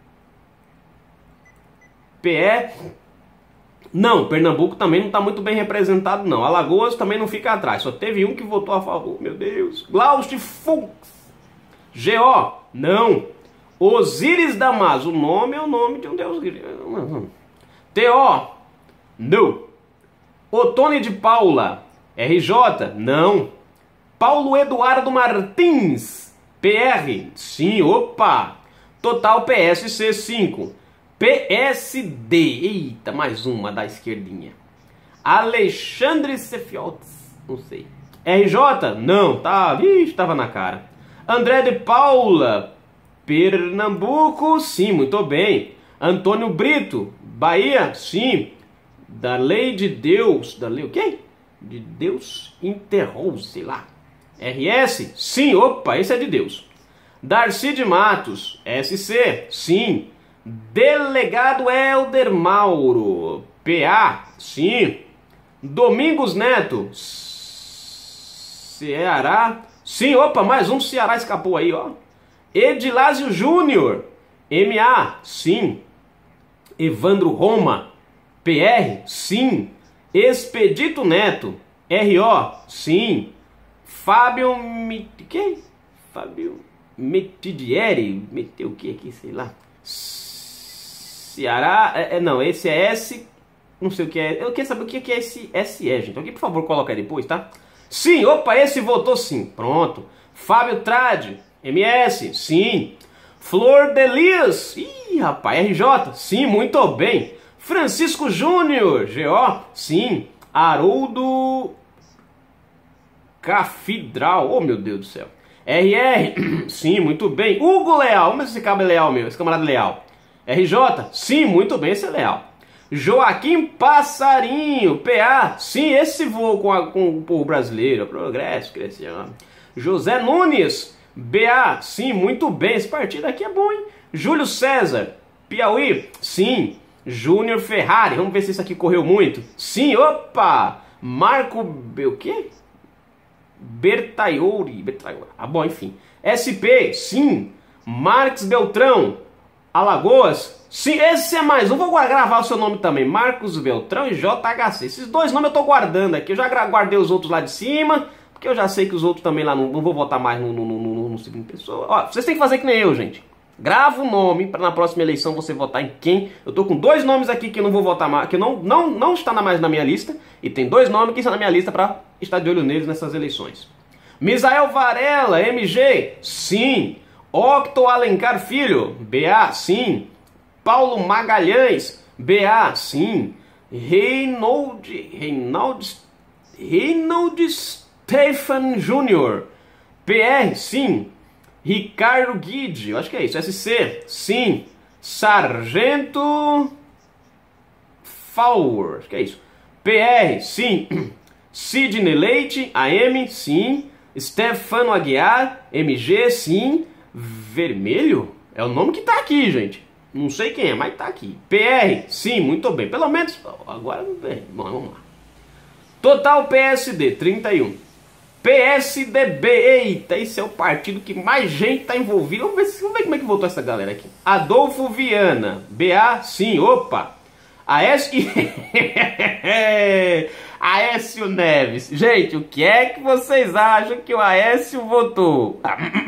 P E... Não, Pernambuco também não está muito bem representado, não. Alagoas também não fica atrás. Só teve um que votou a favor, meu Deus. Glaucio Fux. G O, não. Osíris Damaso, o nome é o nome de um deus grego. T O, não. Otone de Paula, R J, não. Paulo Eduardo Martins, P R, sim, opa. Total P S C, cinco. P S D, eita, mais uma da esquerdinha. Alexandre Cefiotes, não sei. R J, não, tá, vixe, tava na cara. André de Paula, Pernambuco, sim, muito bem. Antônio Brito, Bahia, sim. Da lei de Deus, da lei o quê? De Deus enterrou, sei lá. R S, sim, opa, esse é de Deus. Darcy de Matos, S C, sim. Delegado Helder Mauro, P A, sim. Domingos Neto, Ceará, sim, opa, mais um Ceará escapou aí, ó. Edilásio Júnior, M A, sim. Evandro Roma, P R, sim. Expedito Neto, R O, sim. Fábio Mit... quem? Fábio Metidieri, meteu o que aqui, sei lá. Ceará, é, é, não, esse é S, não sei o que é. Eu quero saber o que é esse S E, gente. Alguém, por favor, coloca aí depois, tá? Sim, opa, esse votou sim, pronto. Fábio Trade, M S, sim. Flor Delias, ih, rapaz, R J, sim, muito bem. Francisco Júnior, G O, sim. Haroldo Cafidral, oh meu Deus do céu. R R, sim, muito bem. Hugo Leal, vamos ver se esse cabo é leal meu, esse camarada é leal. R J, sim, muito bem, esse é leal. Joaquim Passarinho, P A, sim, esse voou com, a, com o povo brasileiro, progresso, crescendo. José Nunes, B A, sim, muito bem, esse partido aqui é bom, hein? Júlio César, Piauí, sim. Júnior Ferrari, vamos ver se isso aqui correu muito. Sim, opa! Marco, o quê? Bertaiori, Bertaiori, ah, bom, enfim. S P, sim. Marques Beltrão, Alagoas, sim, esse é mais um, vou gravar o seu nome também, Marcos Beltrão e J H C, esses dois nomes eu tô guardando aqui, eu já guardei os outros lá de cima, porque eu já sei que os outros também lá, não, não vou votar mais no, no, no, no, no segundo pessoa. Ó, vocês têm que fazer que nem eu, gente, grava o nome para na próxima eleição você votar em quem. Eu tô com dois nomes aqui que eu não vou votar mais, que não, não, não está mais na minha lista, e tem dois nomes que estão na minha lista para estar de olho neles nessas eleições. Misael Varela, M G, sim. Octo Alencar Filho, B A, sim. Paulo Magalhães, B A, sim. Reinald, Reinald, Reinald Stefan Júnior, P R, sim. Ricardo Guide, acho que é isso, S C, sim. Sargento Fowler, acho que é isso. P R, sim. Sidney Leite, A M, sim. Stefano Aguiar, M G, sim. Vermelho? É o nome que tá aqui, gente. Não sei quem é, mas tá aqui. P R, sim, muito bem. Pelo menos, agora, bom, vamos lá. Total P S D, trinta e um. P S D B, eita, esse é o partido que mais gente tá envolvido. Vamos ver, vamos ver como é que votou essa galera aqui. Adolfo Viana, B A, sim, opa. Aécio... Aécio Neves. Gente, o que é que vocês acham que o Aécio votou?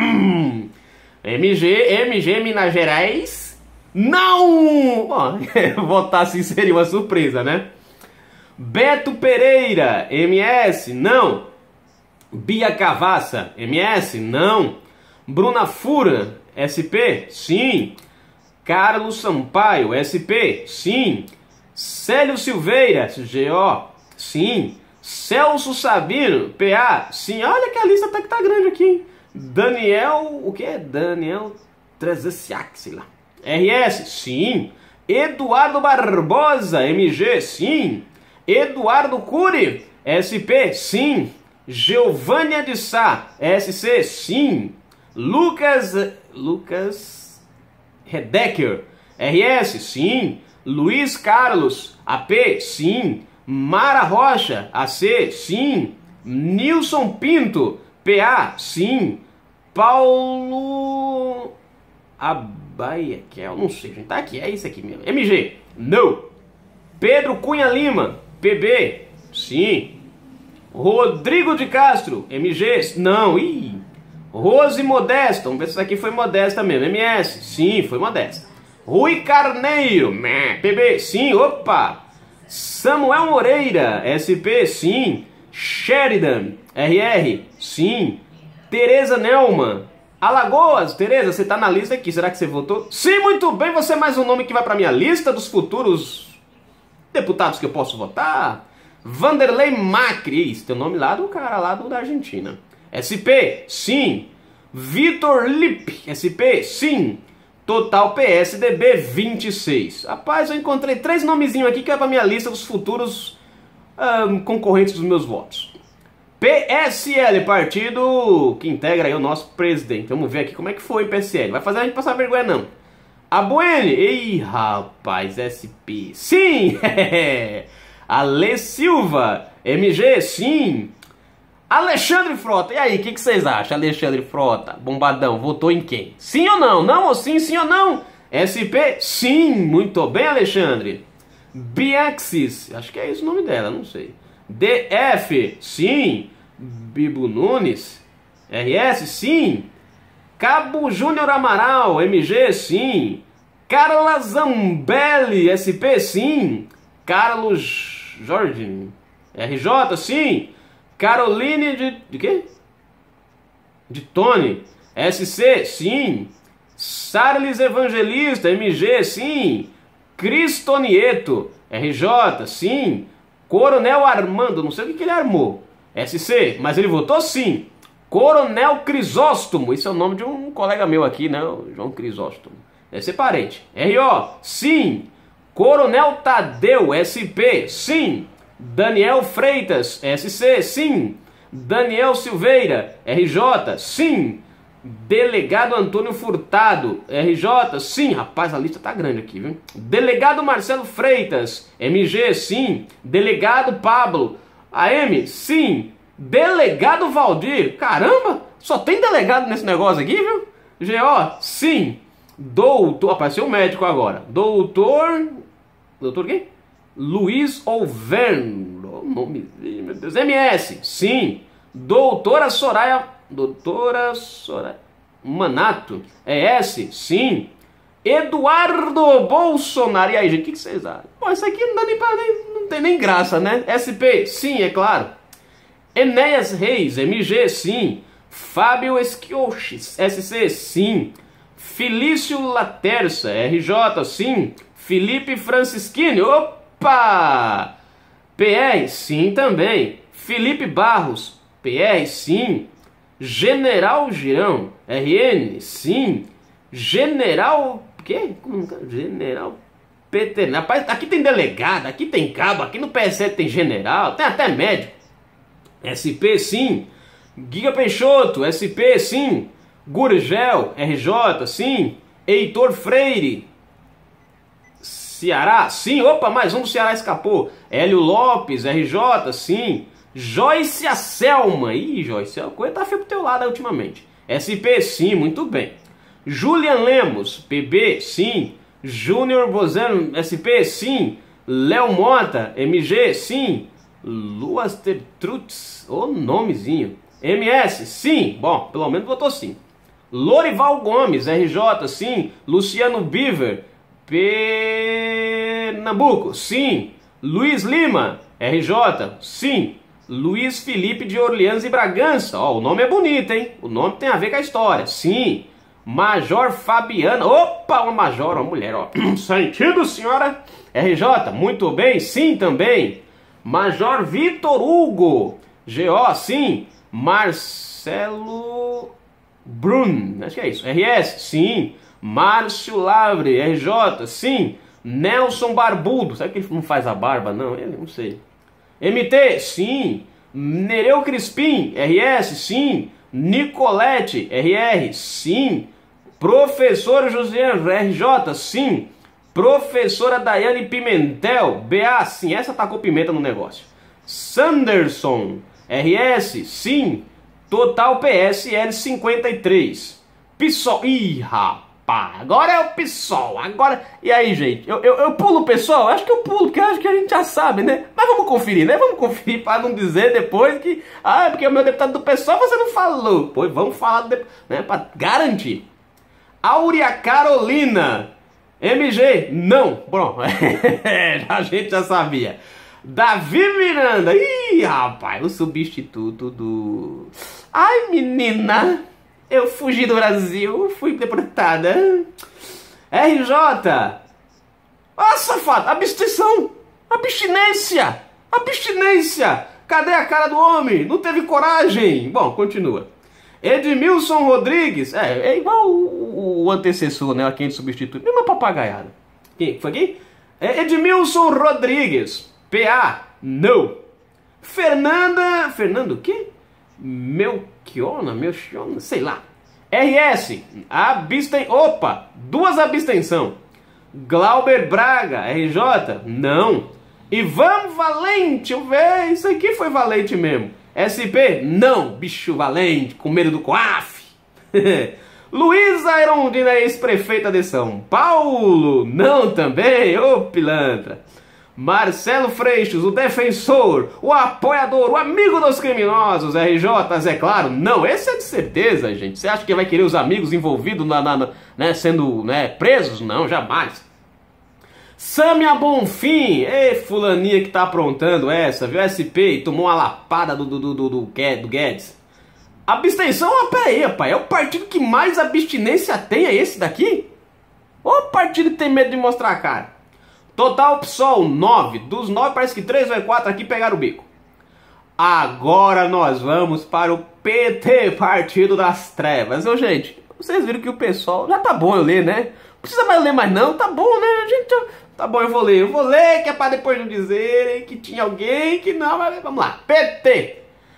M G, M G Minas Gerais? Não! Bom, votar assim seria uma surpresa, né? Beto Pereira, M S? Não. Bia Cavassa, M S? Não. Bruna Fura, S P? Sim. Carlos Sampaio, S P? Sim. Célio Silveira, G O? Sim. Celso Sabino, P A? Sim. Olha que a lista até que tá grande aqui, hein? Daniel, o que é? Daniel Trezessiak, sei lá. R S? Sim. Eduardo Barbosa, M G? Sim. Eduardo Cury, S P? Sim. Giovânia de Sá, S C? Sim. Lucas, Lucas Redecker, R S? Sim. Luiz Carlos, A P? Sim. Mara Rocha, A C? Sim. Nilson Pinto, P A? Sim. Paulo Abaia, que é, eu não sei, gente, tá aqui, é isso aqui mesmo. M G? Não. Pedro Cunha Lima, P B? Sim. Rodrigo de Castro, M G? Não. Ih. Rose Modesta, vamos ver se isso aqui foi modesta mesmo. M S? Sim, foi modesta. Rui Carneiro, P B? Sim, opa. Samuel Moreira, S P? Sim. Sheridan, R R? Sim. Tereza Nelman, Alagoas. Tereza, você tá na lista aqui, será que você votou? Sim, muito bem, você é mais um nome que vai pra minha lista dos futuros deputados que eu posso votar. Vanderlei Macri, esse teu nome lá do cara lá do, da Argentina. S P? Sim. Vitor Lippe, S P? Sim. Total P S D B vinte e seis. Rapaz, eu encontrei três nomezinhos aqui que é pra minha lista dos futuros um, concorrentes dos meus votos. P S L, partido que integra aí o nosso presidente. Vamos ver aqui como é que foi o P S L. Vai fazer a gente passar vergonha, não. A Buene, ei, rapaz, S P. Sim! Ale Silva, M G, sim. Alexandre Frota, e aí, o que, que vocês acham? Alexandre Frota, bombadão, votou em quem? Sim ou não? Não ou sim, sim ou não? S P, sim, muito bem, Alexandre. Biaxis, acho que é isso o nome dela, não sei. D F, sim. Bibo Nunes, R S, sim. Cabo Júnior Amaral, M G, sim. Carla Zambelli, S P, sim. Carlos Jorge, R J, sim. Caroline de... de quê? De Tony, S C, sim. Sarles Evangelista, M G, sim. Cristonieto, R J, sim. Coronel Armando, não sei o que, que ele armou, S C, mas ele votou sim. Coronel Crisóstomo, esse é o nome de um colega meu aqui, né? O João Crisóstomo. Deve ser parente. R O, sim. Coronel Tadeu, S P, sim. Daniel Freitas, S C, sim. Daniel Silveira, R J, sim. Delegado Antônio Furtado, R J, sim. Rapaz, a lista tá grande aqui, viu? Delegado Marcelo Freitas, M G, sim. Delegado Pablo, A M, sim. Delegado Valdir, caramba, só tem delegado nesse negócio aqui, viu? G O, sim. Doutor, apareceu um médico agora. Doutor, doutor quem? Luiz Alverno, nome, meu Deus, M S, sim. Doutora Soraya, doutora Soraya Manato, é S, sim. Eduardo Bolsonaro, e aí, gente, o que, que vocês acham? Pô, isso aqui não dá nem pra, nem, não tem nem graça, né? S P, sim, é claro. Enéas Reis, M G, sim. Fábio Esquioches, S C, sim. Felício Laterça, R J, sim. Felipe Francischini, opa! P R, sim também. Felipe Barros, P R, sim. General Girão, R N, sim. General, quê? General Peter, rapaz, aqui tem delegado, aqui tem cabo, aqui no P S E tem general, tem até médico. S P, sim. Giga Peixoto, S P, sim. Gurgel, R J, sim. Heitor Freire, Ceará, sim. Opa, mais um do Ceará escapou. Hélio Lopes, R J, sim. Joyce a Selma. Ih, Joyce, a coisa tá feia pro teu lado ultimamente. S P, sim, muito bem. Julian Lemos, P B, sim. Júnior Bozano, S P, sim. Léo Mota, M G, sim. Luas Tertrutz, ô nomezinho. M S, sim. Bom, pelo menos votou sim. Lorival Gomes, R J, sim. Luciano Biver, Pernambuco, sim. Luiz Lima, R J, sim. Luiz Felipe de Orleans e Bragança, ó, o nome é bonito, hein? O nome tem a ver com a história, sim. Major Fabiana, opa, uma major, uma mulher, ó. Sentido, senhora? R J, muito bem, sim também. Major Vitor Hugo, G O, sim. Marcelo Brun, acho que é isso. R S, sim. Márcio Lavre, R J, sim. Nelson Barbudo, sabe que ele não faz a barba, não? Ele, não sei. M T, sim. Nereu Crispim, R S, sim. Nicolete, R R, sim. Professor José R J, sim. Professora Daiane Pimentel, B A, sim. Essa tacou pimenta no negócio. Sanderson, R S, sim. Total P S L cinquenta e três. PSOL, ih, rapaz. Agora é o PSOL, agora... E aí, gente, eu, eu, eu pulo o PSOL? Acho que eu pulo, porque eu acho que a gente já sabe, né? Mas vamos conferir, né? Vamos conferir para não dizer depois que... Ah, porque o meu deputado do PSOL você não falou. Pois vamos falar, de, né? Para garantir. Áurea Carolina, M G, não. Bom, a gente já sabia. Davi Miranda, ih, rapaz, o substituto do... Ai, menina... Eu fugi do Brasil, fui deportada. R J. Ah, safado, abstenção, abstinência, abstinência. Cadê a cara do homem? Não teve coragem. Bom, continua. Edmilson Rodrigues. É, é igual o, o antecessor, né? Quem substitui. Mesma papagaiada. Quem foi aqui? É Edmilson Rodrigues. P A. Não. Fernanda. Fernando o quê? Melchiona, Melchiona, sei lá. R S, absten... Opa, duas abstenção. Glauber Braga, R J, não. Ivan Valente, eu ver, isso aqui foi valente mesmo. S P, não, bicho valente, com medo do coaf. Luísa Erondina, ex-prefeita de São Paulo, não também, ô pilantra. Marcelo Freixos, o defensor, o apoiador, o amigo dos criminosos, R J, é claro, não, esse é de certeza, gente. Você acha que vai querer os amigos envolvidos, na, na, na, né, sendo né, presos? Não, jamais. Sâmia Bonfim, ei, fulaninha que tá aprontando essa, viu, S P, e tomou uma lapada do, do, do, do, do Guedes. Abstenção, ó, peraí, rapaz, é o partido que mais abstinência tem, é esse daqui? Ô partido que tem medo de mostrar a cara. Total PSOL, nove. Dos nove, parece que três ou quatro aqui pegaram o bico. Agora nós vamos para o P T, Partido das Trevas. Ô, gente, vocês viram que o pessoal... Já tá bom eu ler, né? Não precisa mais ler mais não, tá bom, né? Gente, tá bom, eu vou ler. Eu vou ler, que é para depois não dizerem que tinha alguém que não... Mas vamos lá. P T.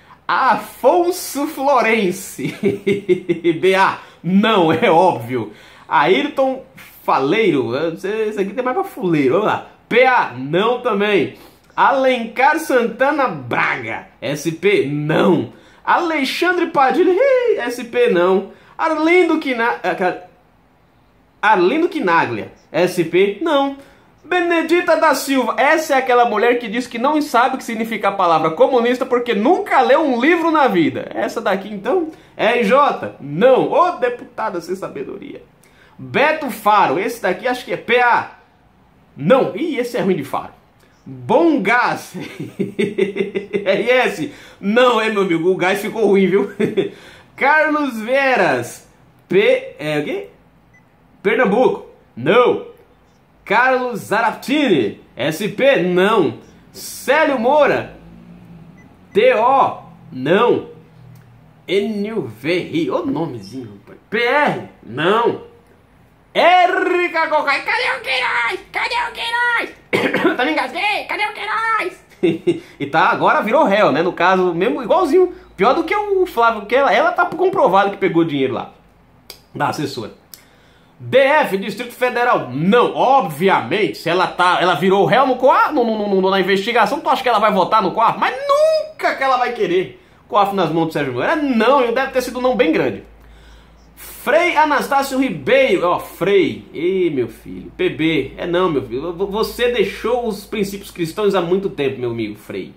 Afonso Florense. B A. Não, é óbvio. Ayrton Faleiro, esse aqui tem mais pra fuleiro, vamos lá. P A, não também. Alencar Santana Braga, S P, não. Alexandre Padilha, S P, não. Arlindo Quina... Arlindo Quinaglia, S P, não. Benedita da Silva, essa é aquela mulher que diz que não sabe o que significa a palavra comunista porque nunca leu um livro na vida. Essa daqui então, R J, não. Ô deputada sem sabedoria. Beto Faro, esse daqui acho que é P A, não. Ih, esse é ruim de Faro. Bom Gás, R S, não, é meu amigo, o gás ficou ruim, viu? Carlos Veras, P, é o quê? Pernambuco, não. Carlos Zaraptini, S P, não. Célio Moura, T O, não. N U V R, ô nomezinho, P R, não. R K Cocai, cadê o Queiroz? Cadê o Queiroz? Tá me engasguei, cadê o Queiroz? E tá, agora virou réu, né? No caso, mesmo igualzinho, pior do que o Flávio, que ela, ela tá comprovado que pegou dinheiro lá da assessora. D F, Distrito Federal, não, obviamente, se ela tá, ela virou réu no COAF, no, no, no, na investigação, tu acha que ela vai votar no COAF? Mas nunca que ela vai querer COAF nas mãos do Sérgio Moro. Não, deve ter sido um não bem grande. Frei Anastácio Ribeiro, ó, oh, Frei, ei meu filho, P B, é não meu filho, você deixou os princípios cristãos há muito tempo, meu amigo Frei.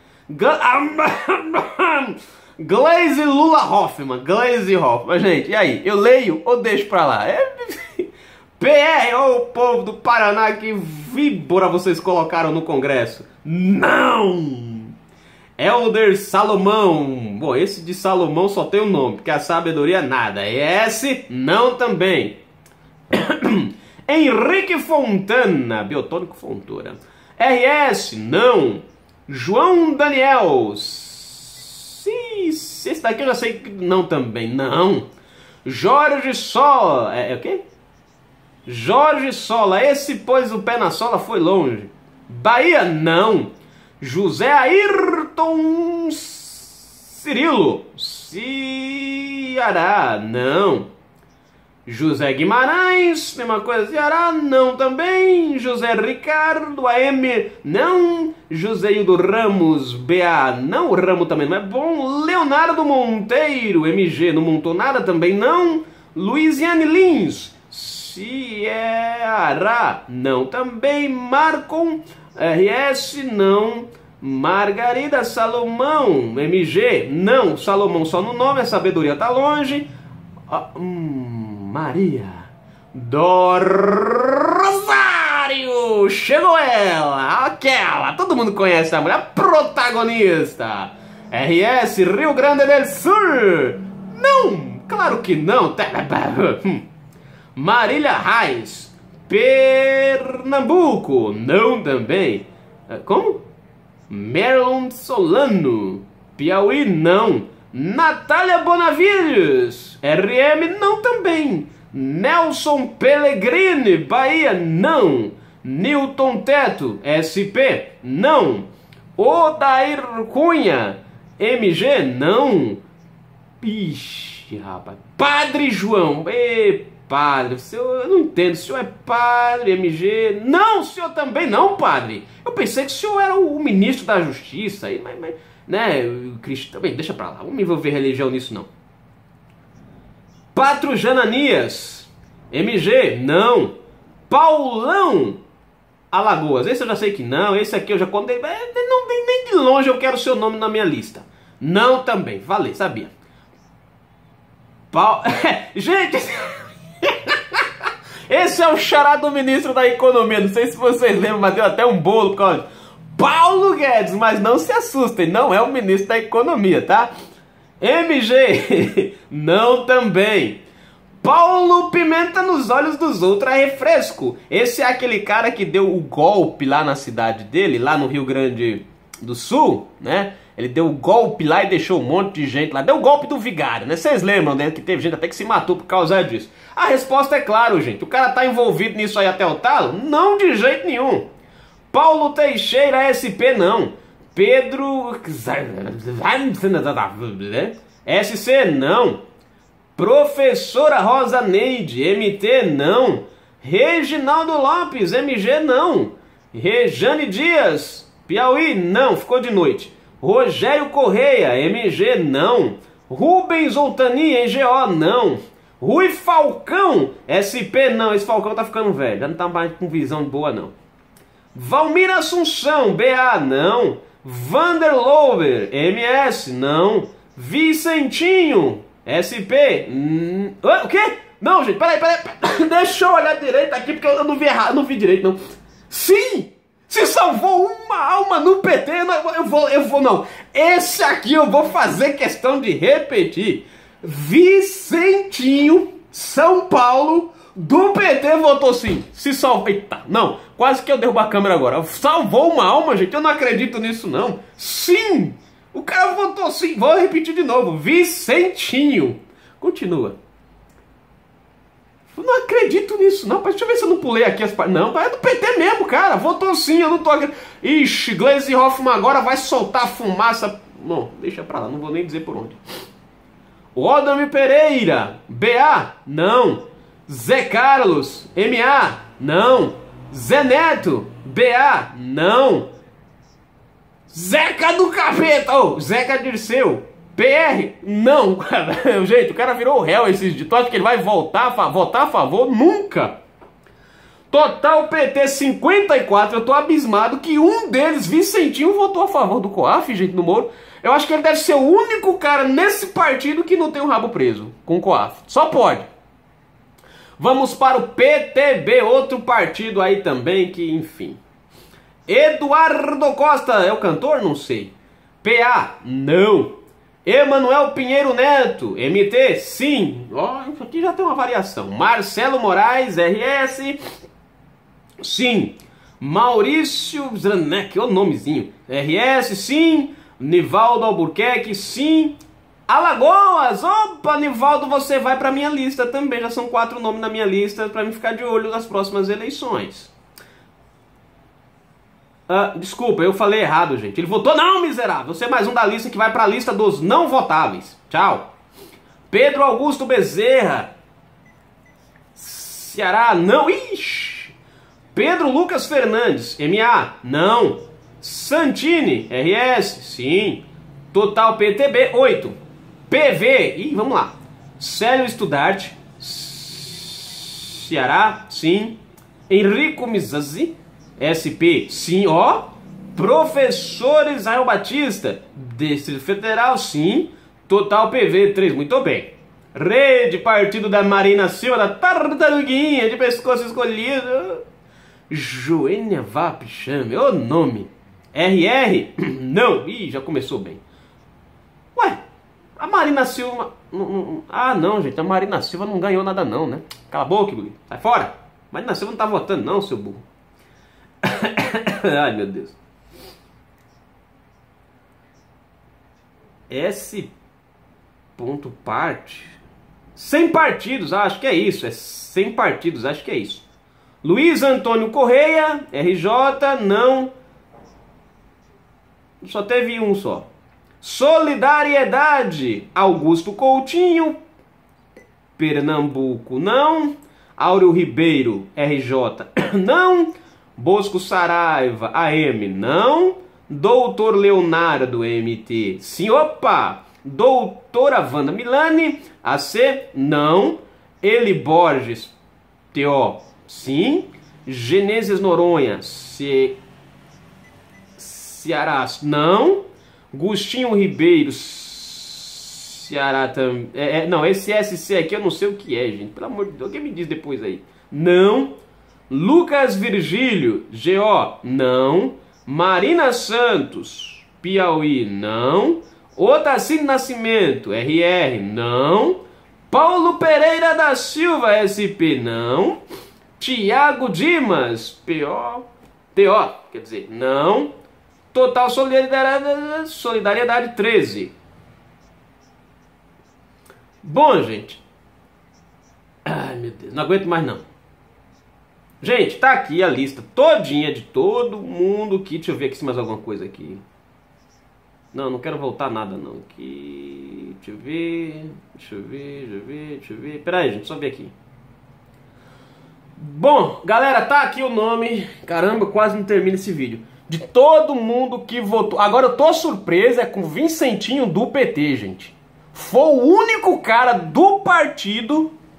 Glaze Lula Hoffman, Glaze Hoffman, gente, e aí, eu leio ou deixo pra lá? É... P R, ô povo do Paraná, que víbora vocês colocaram no Congresso? Não! Elder Salomão, bom, esse de Salomão só tem o um nome, porque a sabedoria nada. S, não também. Henrique Fontana, Biotônico Fontoura. R S, não. João Daniel, sim, esse daqui eu já sei que não também, não. Jorge Sola, é, é o quê? Jorge Sola, esse pôs o pé na sola, foi longe. Bahia, não. José Ayrton Cirilo, Ceará, não. José Guimarães, mesma coisa, Ceará, não também. José Ricardo, A M, não. José Hildo Ramos, B A, não. O Ramo também não é bom. Leonardo Monteiro, M G, não montou nada também, não. Luiziane Lins, Ceará, não também. Marcon, R S, não. Margarida Salomão, M G, não. Salomão só no nome, a sabedoria tá longe. Ah, hum, Maria do Rosário, chegou ela, aquela, todo mundo conhece a mulher, a protagonista. R S, Rio Grande do Sul, não, claro que não. Marília Reis, Pernambuco, não também. Como? Merlon Solano, Piauí, não. Natália Bonavides, R M, não também. Nelson Pellegrini, Bahia, não. Newton Teto, S P, não. Odair Cunha, M G, não. Ixi, rapaz. Padre João, e padre, o senhor, eu não entendo, o senhor é padre, M G, não, o senhor também não, padre, eu pensei que o senhor era o ministro da justiça, aí, mas, mas, né, Cristo, bem, deixa pra lá, vamos envolver religião nisso não. Patro Jananias, M G, não. Paulão Alagoas, esse eu já sei que não, esse aqui eu já contei, não, nem, nem de longe eu quero o seu nome na minha lista, não também, valeu, sabia. Pa... Gente... Esse é o xará do ministro da Economia. Não sei se vocês lembram, mas deu até um bolo por causa de Paulo Guedes. Mas não se assustem, não é o ministro da Economia, tá? M G, não também. Paulo Pimenta nos olhos dos outros é refresco. Esse é aquele cara que deu o golpe lá na cidade dele, lá no Rio Grande do Sul, né? Ele deu o golpe lá e deixou um monte de gente lá. Deu o golpe do vigário, né? Vocês lembram, né? Que teve gente até que se matou por causa disso. A resposta é claro, gente. O cara tá envolvido nisso aí até o talo? Não, de jeito nenhum. Paulo Teixeira, S P, não. Pedro... S C, não. Professora Rosa Neide, M T, não. Reginaldo Lopes, M G, não. Rejane Dias, Piauí, não. Ficou de noite. Rogério Correia, M G, não. Rubens Outani, N G O, não. Rui Falcão, S P não, esse Falcão tá ficando velho, já não tá mais com visão boa não. Valmir Assunção, B A, não. Vander Lover, M S, não. Vicentinho, S P, hum, o quê? Não, gente, peraí, peraí, peraí, deixa eu olhar direito aqui, porque eu não vi errado, não vi direito, não. Sim, se salvou uma alma no P T, eu vou, eu vou, não. Esse aqui eu vou fazer questão de repetir. Vicentinho, São Paulo, do P T votou sim. Se salvou, eita, não, quase que eu derrubo a câmera agora. Salvou uma alma, gente, eu não acredito nisso, não. Sim, o cara votou sim, vou repetir de novo. Vicentinho, continua. Eu não acredito nisso, não. Deixa eu ver se eu não pulei aqui as partes. Não, é do P T mesmo, cara. Votou sim, eu não tô... Ixi, Gleisi Hoffmann agora vai soltar fumaça. Não, deixa pra lá, não vou nem dizer por onde. Odami Pereira, B A, não. Zé Carlos, M A, não. Zé Neto, B A, não. Zeca do Capeta, oh, Zeca Dirceu, P R, não. Gente, o cara virou réu esses dias. Tu acha que ele vai voltar, votar a favor? Nunca. Total P T cinquenta e quatro, eu tô abismado que um deles, Vicentinho, votou a favor do COAF, gente, no Moro. Eu acho que ele deve ser o único cara nesse partido que não tem o rabo preso com o COAF. Só pode. Vamos para o P T B, outro partido aí também que, enfim. Eduardo Costa, é o cantor? Não sei. P A, não. Emanuel Pinheiro Neto, M T, sim. Ó, oh, isso aqui já tem uma variação. Marcelo Moraes, R S, sim. Maurício Zranek, o nomezinho, R S, sim. Nivaldo Albuquerque, sim. Alagoas, opa, Nivaldo, você vai pra minha lista também. Já são quatro nomes na minha lista pra mim ficar de olho nas próximas eleições. Ah, desculpa, eu falei errado, gente. Ele votou não, miserável. Você é mais um da lista que vai pra lista dos não votáveis. Tchau. Pedro Augusto Bezerra, Ceará, não. Ixi. Pedro Lucas Fernandes, M A, não. Santini, R S, sim. Total P T B, oito. P V, ih, vamos lá. Célio Studart, Ceará, sim. Henrico Mizazzi, S P, sim, ó. Professor Israel Batista, Distrito Federal, sim. Total P V, três, muito bem. Rede, partido da Marina Silva, da Tartaruguinha, de pescoço escolhido. Joênia Vapichame, ô nome. R R, não, ih, já começou bem. Ué, a Marina Silva... Ah, não, gente, a Marina Silva não ganhou nada não, né? Cala a boca, Guri, sai fora. Marina Silva não tá votando não, seu burro. Ai, meu Deus. S. Ponto parte. Sem partidos, ah, acho que é isso. É sem partidos, acho que é isso. Luiz Antônio Correia, R J, não. Só teve um só. Solidariedade, Augusto Coutinho, Pernambuco, não. Áureo Ribeiro, R J, não. Bosco Saraiva, A M, não. Doutor Leonardo, M T, sim, opa. Doutora Wanda Milani, A C, não. Eli Borges, T O, sim. Genesias Noronha, C... Ceará, não. Gustinho Ribeiro, Ceará também. É, é, não, esse S C aqui eu não sei o que é, gente. Pelo amor de Deus, alguém me diz depois aí. Não. Lucas Virgílio, G O, não. Marina Santos, Piauí, não. Otacílio Nascimento, R R, não. Paulo Pereira da Silva, S P, não. Tiago Dimas, P O, T O, quer dizer, não. Total Solidariedade, Solidariedade treze. Bom, gente. Ai, meu Deus, não aguento mais não. Gente, tá aqui a lista todinha de todo mundo que... Deixa eu ver aqui se mais alguma coisa aqui. Não, não quero voltar nada não. Aqui, deixa eu ver, deixa eu ver, deixa eu ver, deixa eu ver. Pera aí, gente, só ver aqui. Bom, galera, tá aqui o nome. Caramba, quase não termina esse vídeo. De todo mundo que votou. Agora eu tô surpreso, é com o Vicentinho do P T, gente. Foi o único cara do partido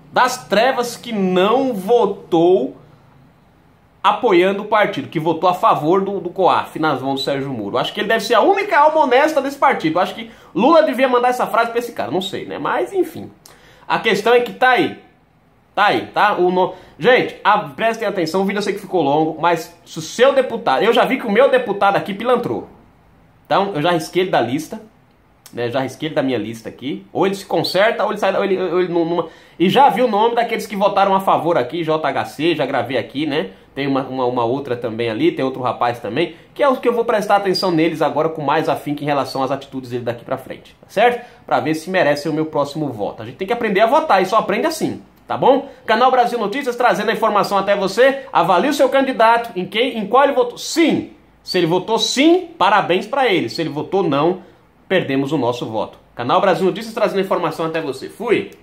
das trevas que não votou apoiando o partido, que votou a favor do, do COAF nas mãos do Sérgio Moro. Acho que ele deve ser a única alma honesta desse partido. Acho que Lula devia mandar essa frase pra esse cara, não sei, né? Mas, enfim. A questão é que tá aí. Tá aí, tá? O no... Gente, a... prestem atenção, o vídeo eu sei que ficou longo, mas se o seu deputado... Eu já vi que o meu deputado aqui pilantrou. Então, eu já risquei ele da lista. Né, já risquei ele da minha lista aqui. Ou ele se conserta, ou ele sai... Ou ele, ou ele numa... E já vi o nome daqueles que votaram a favor aqui, J H C, já gravei aqui, né? Tem uma, uma, uma outra também ali, tem outro rapaz também, que é o que eu vou prestar atenção neles agora com mais afinco em relação às atitudes dele daqui pra frente, tá certo? Pra ver se merecem o meu próximo voto. A gente tem que aprender a votar e só aprende assim, tá bom? Canal Brasil Notícias trazendo a informação até você. Avalie o seu candidato, em, quem, em qual ele votou. Sim, se ele votou sim, parabéns pra ele. Se ele votou não, perdemos o nosso voto. Canal Brasil Notícias trazendo a informação até você. Fui!